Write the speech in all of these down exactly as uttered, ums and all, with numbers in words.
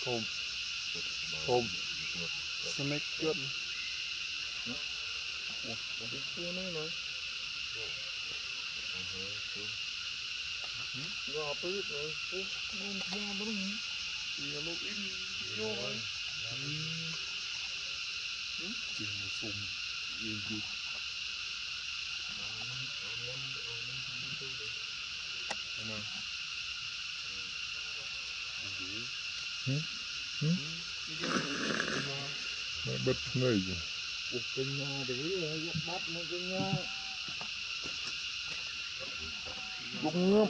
thôm thôm snack chút cua này rồi gò bự rồi cua ngon ngon lắm thì nó in rồi chỉ một phùng gì gì mẹ bật người gì cuộc kinh nha để dắt bắt nó kinh nha bụng ngốc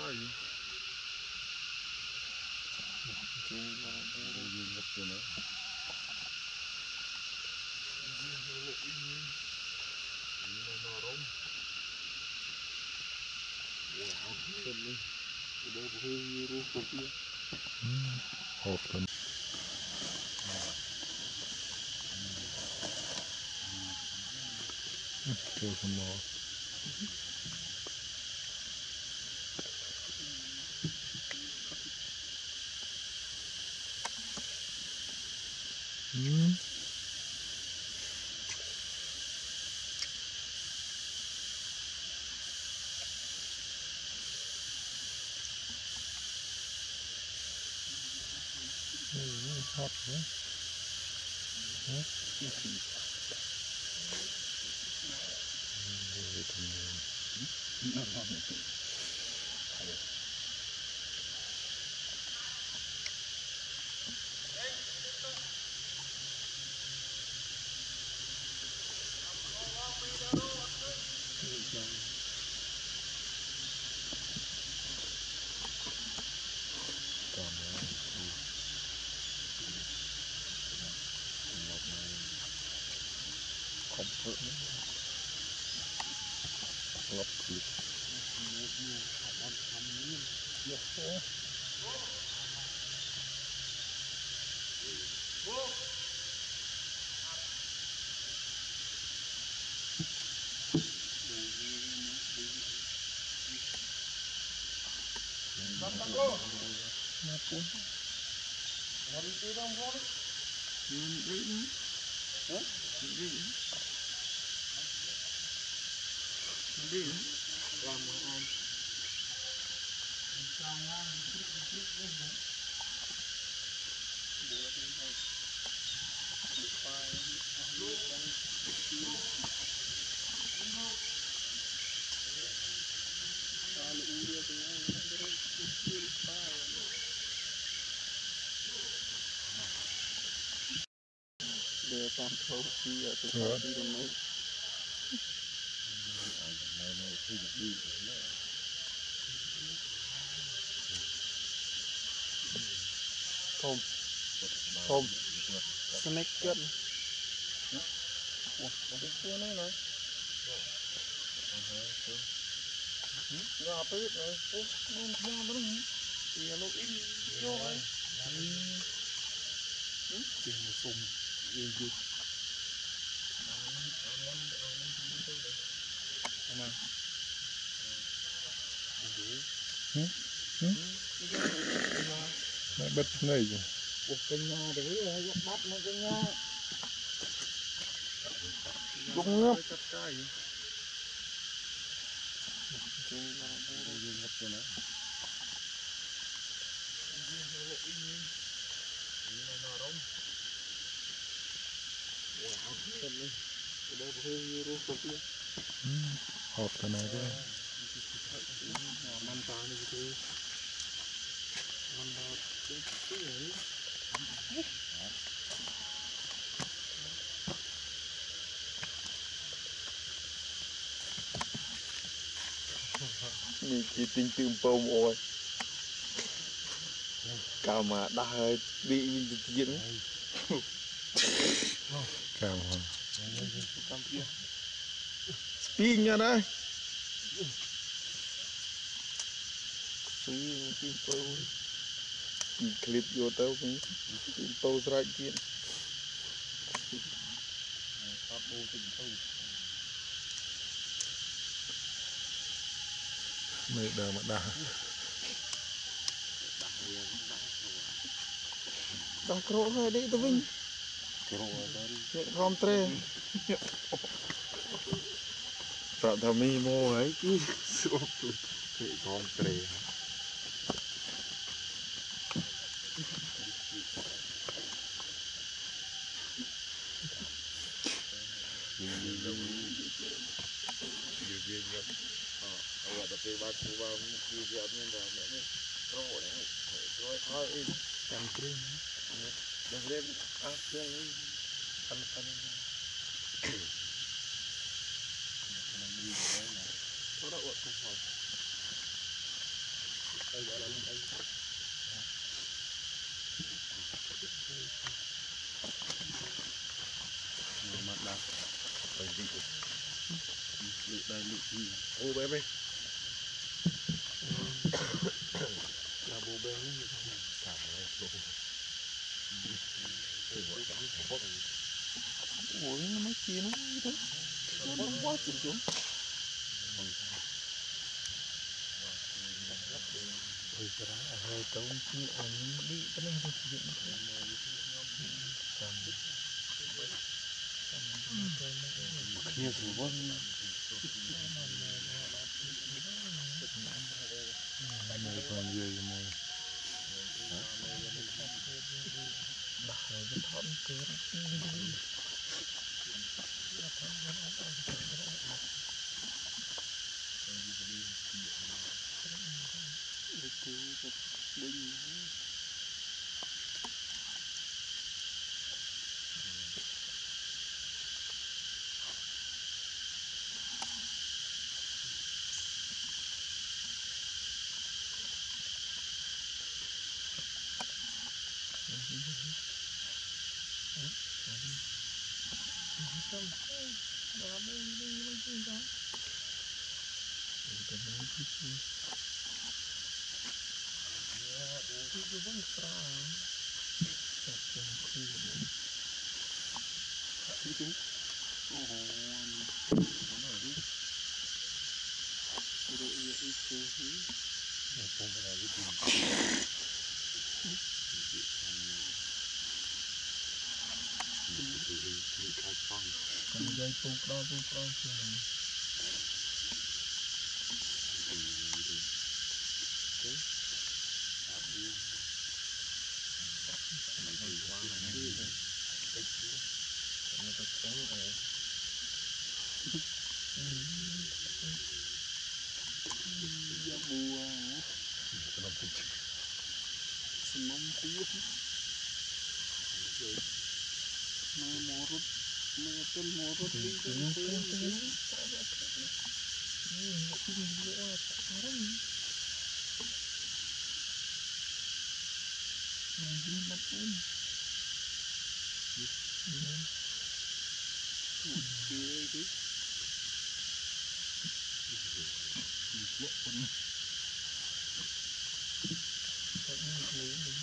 hộp tầm kêu không mò ừ. Hot quá. Hả? Ngọc lực đi làm một anh để tam thấu khi ở từ từ đi đến mấy thôm thôm snack chút cua này rồi gò bự rồi cua ngon ngon lắm thì nó in rồi chỉ một phùng gì gì mẹ bật người gì cuộc kinh nha để dắt bắt nó kinh nha bụng ngốc hộp cái này chứ nhìn chỉ tinh tường bông ôi cả mà đã hơi bị mình diễn cảm ơn spin nha đây spin spin bông clip vô tao cũng spin bông right kia mày đờ mà đà Đằng cổ hơi đi tôi vinh. Nhẹ rom tre. Sợ thà mi mô ấy chứ. Xuống tôi. Nhẹ rom tre. Ở đây ba chú ba kia kia nên là mẹ mới rô đấy, rồi thôi cầm kia, đừng lên áp kia lên, ăn ăn. Có đậu không phải? Đây gọi là đây. Nhiều mặt đá, đây đi. Lụi đây lụi gì? Ô bé bé. Là bố bé như thế này. Cảm ơn bố. Ủa nó mới chia nó như thế. Nó quá chừng xuống. Ôi cái đó là hơi tốn chứ anh đi cái này thì dựng kia của vâng mồi còn gì mồi rồi cái thon cứ còn dây phụ đó phụ đó thì Tên mồ rốt đi tới tới tới tới